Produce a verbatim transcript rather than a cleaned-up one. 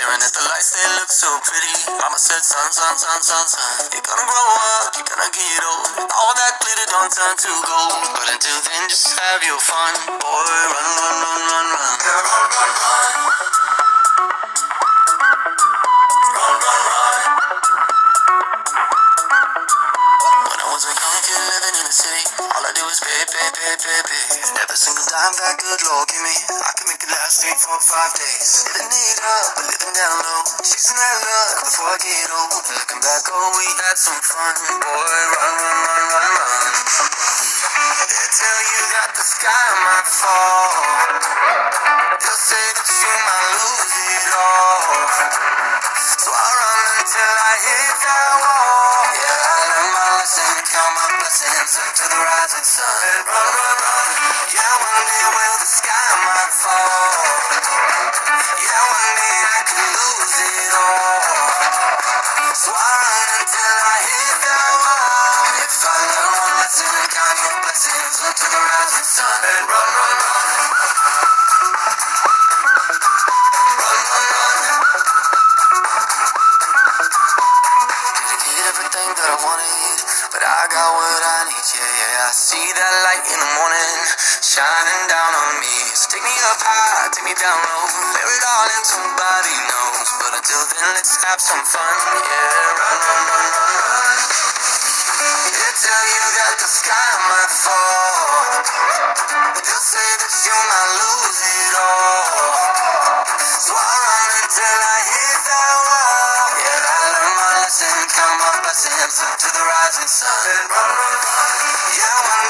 Staring at the lights, they look so pretty. Mama said, son, son, son, son, son, you're gonna grow up, you're gonna get old. All that glitter don't turn to gold. But until then, just have your fun. Boy, run, run, run, run, run. Yeah, run, run, run. Run, run, run. When I was a young kid living in the city, all I do is pay, pay, pay, pay, pay. Every single dime that good Lord give me, I can make it last three, four, five days. Living it up, but living down low, chasing that luck before I get old. Looking back, oh, we had some fun. Boy, run, run, run, run, run. They tell you that the sky might fall. They'll say that you might lose it all. So I run until I hit that wall. Yeah, I learned my lesson, count my blessings until the rising sun. Run, run, run. Yeah, one day will the sky might fall. Yeah, one day I could lose it all. So I run until I hit that wall. If I learn one lesson, count your blessings until the rising sun. And run, run, run. Run, run, run. Didn't get everything that I wanted, but I got what I need, yeah, yeah. I see that light in the morning, shining down on me. So take me up high, take me down low, bear it all and somebody knows. But until then, let's have some fun, yeah. Run, run, run, run, run. They tell you that the sky might fall. They'll say that you might lose it all. So I run until I hit that wall. Yeah, I learned my lesson, count my blessings up to the rising sun. And run, run, run. Yeah, one